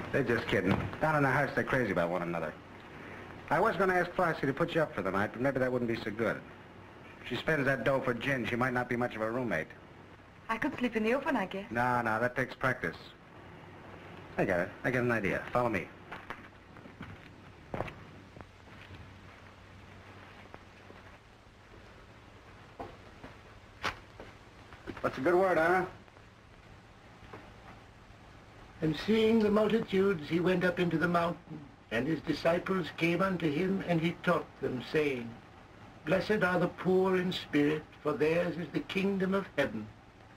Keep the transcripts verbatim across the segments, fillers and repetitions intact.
They're just kidding. Down in the house, they're crazy about one another. I was going to ask Tracy to put you up for the night, but maybe that wouldn't be so good. If she spends that dough for gin, she might not be much of a roommate. I could sleep in the open, I guess. No, no, that takes practice. I got it. I got an idea. Follow me. What's a good word, huh? And seeing the multitudes, he went up into the mountain, and his disciples came unto him, and he taught them, saying, Blessed are the poor in spirit, for theirs is the kingdom of heaven.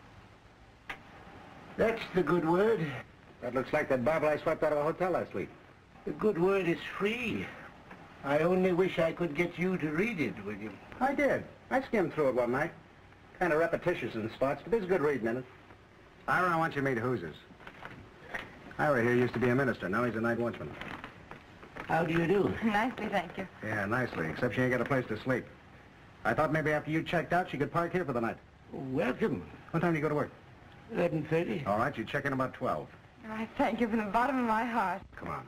That's the good word. That looks like that Bible I swept out of a hotel last week. The good word is free. I only wish I could get you to read it, William. I did. I skimmed through it one night. Kind of repetitious in spots, but there's good reading in it. Ira, I want you to meet Hoosiers. Ira here used to be a minister. Now he's a night watchman. How do you do? Nicely, thank you. Yeah, nicely, except she ain't got a place to sleep. I thought maybe after you checked out, she could park here for the night. Welcome. What time do you go to work? eleven thirty. All right, you check in about twelve. I thank you from the bottom of my heart. Come on.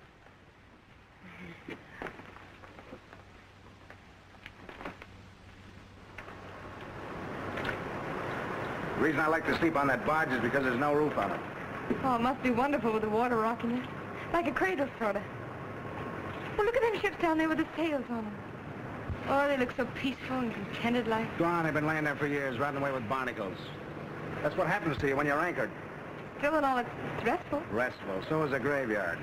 The reason I like to sleep on that barge is because there's no roof on it. Oh, it must be wonderful with the water rocking it. Like a cradle, sort of. Well, look at them ships down there with the sails on them. Oh, they look so peaceful and contented like. Go on, they've been laying there for years, riding away with barnacles. That's what happens to you when you're anchored. Still and all, it's, it's restful. Restful. So is a graveyard.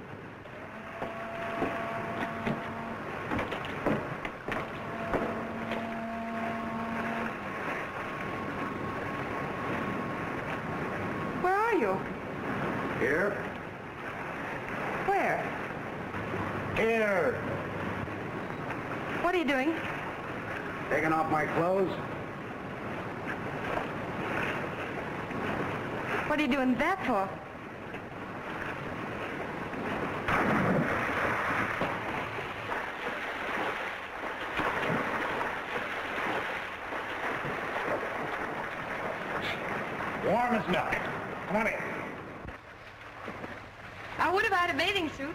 Where are you? Here? Where? Here. What are you doing? Taking off my clothes. What are you doing that for? Warm as milk. Come on in. I would have had a bathing suit.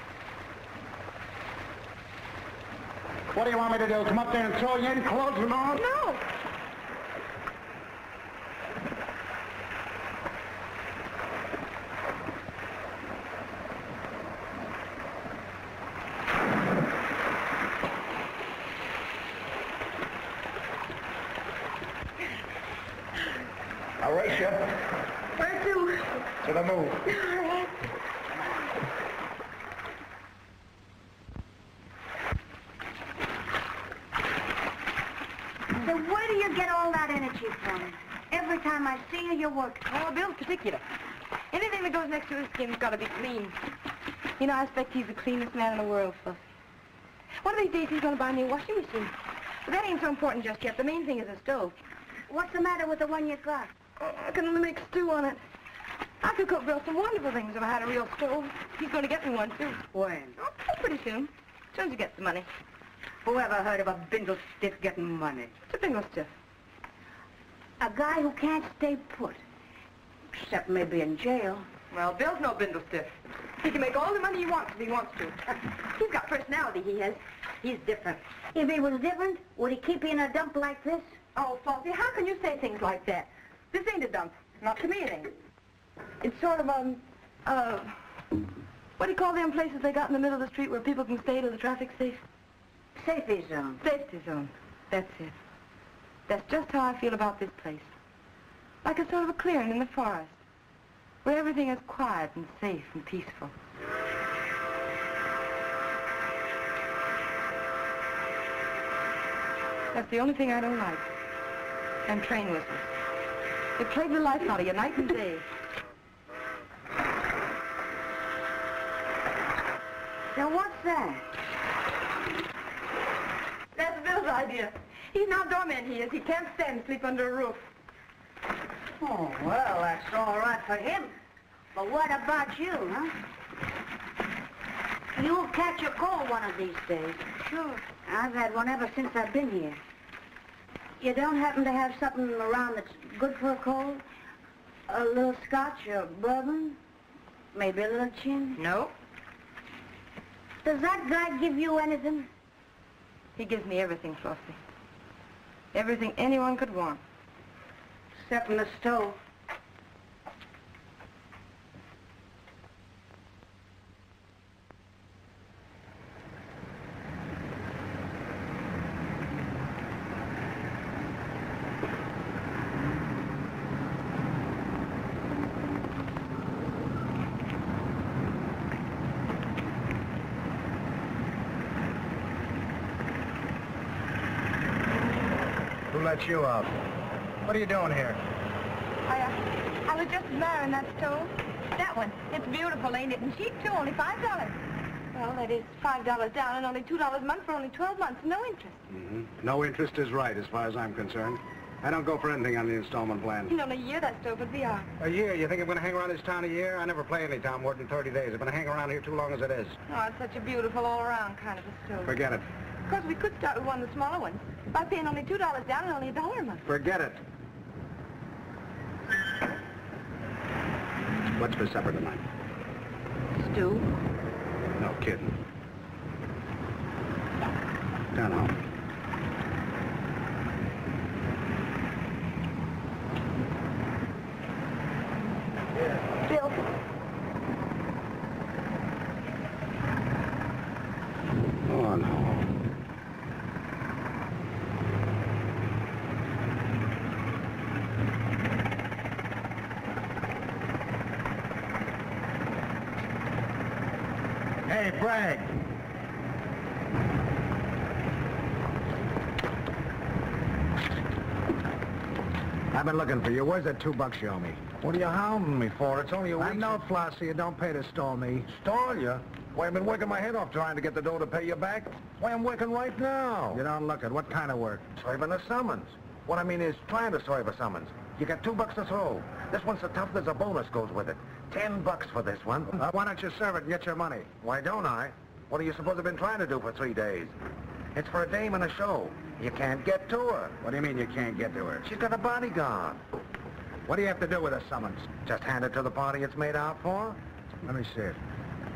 What do you want me to do? Come up there and throw you in, clothes and all? No. I'll race you. Where to? To the move. All right. So where do you get all that energy from? Every time I see you, you work. Oh, Bill's particular. Anything that goes next to his skin's got to be clean. You know, I expect he's the cleanest man in the world, Fluff. One of these days he's going to buy me a washing machine. But that ain't so important just yet. The main thing is the stove. What's the matter with the one you got? Oh, I can only make stew on it. I could cook Bill some wonderful things if I had a real stove. He's going to get me one, too. When? Oh, pretty soon. As soon as he gets the money. Whoever heard of a bindle stiff getting money? It's a bingo stiff. A guy who can't stay put. Except maybe in jail. Well, Bill's no bindle stiff. He can make all the money he wants if he wants to. He's got personality, he has. He's different. If he was different, would he keep you in a dump like this? Oh, Flossie, how can you say things like that? This ain't a dump. Not to me, it ain't. It's sort of, um, uh, what do you call them places they got in the middle of the street where people can stay till the traffic's safe? Safety zone. Safety zone. That's it. That's just how I feel about this place. Like a sort of a clearing in the forest, where everything is quiet and safe and peaceful. That's the only thing I don't like. And train whistles. They plague the life out of you night and day. Now, what's that? That's Bill's idea. He's an outdoor man, he is. He can't stand to sleep under a roof. Oh, well, that's all right for him. But what about you, huh? You'll catch a cold one of these days. Sure. I've had one ever since I've been here. You don't happen to have something around that's good for a cold? A little scotch or bourbon? Maybe a little chin? No. Does that guy give you anything? He gives me everything, Flossie. Everything anyone could want. Except in the stove. Who let you out? What are you doing here? I, uh, I was just admiring that stove. That one. It's beautiful, ain't it? And cheap, too, only five dollars. Well, that is five dollars down and only two dollars a month for only twelve months, no interest. Mm-hmm. No interest is right, as far as I'm concerned. I don't go for anything on the installment plan. In only a year, that stove would be ours. A year? You think I'm going to hang around this town a year? I never play any town more than thirty days. I've been hanging around here too long as it is. Oh, it's such a beautiful all-around kind of a stove. Forget it. Of course, we could start with one of the smaller ones by paying only two dollars down and only a dollar a month. Forget it. What's for supper tonight? Stew. No kidding. Down home. Bill. Oh, no. Hey, Bragg. I've been looking for you. Where's that two bucks you owe me? What are you hounding me for? It's only a week. I know, Flossie. You don't pay to stall me. Stall you? Why, I've been working my head off trying to get the dough to pay you back. Why, I'm working right now. You don't look it. What kind of work? Serving a summons. What I mean is trying to serve a summons. You got two bucks to throw. This one's so tough there's a bonus goes with it. Ten bucks for this one. Uh, why don't you serve it and get your money? Why don't I? What do you suppose I've been trying to do for three days? It's for a dame in a show. You can't get to her. What do you mean you can't get to her? She's got a bodyguard. What do you have to do with a summons? Just hand it to the party it's made out for. Let me see it.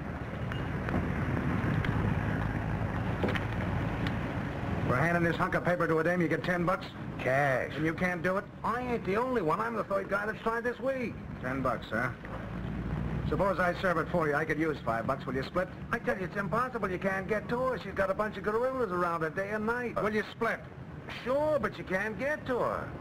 For handing this hunk of paper to a dame, you get ten bucks? Cash. And you can't do it? I ain't the only one. I'm the third guy that's tried this week. Ten bucks, huh? Suppose I serve it for you. I could use five bucks. Will you split? I tell you, it's impossible. You can't get to her. She's got a bunch of gorillas around her day and night. Will you split? Sure, but you can't get to her.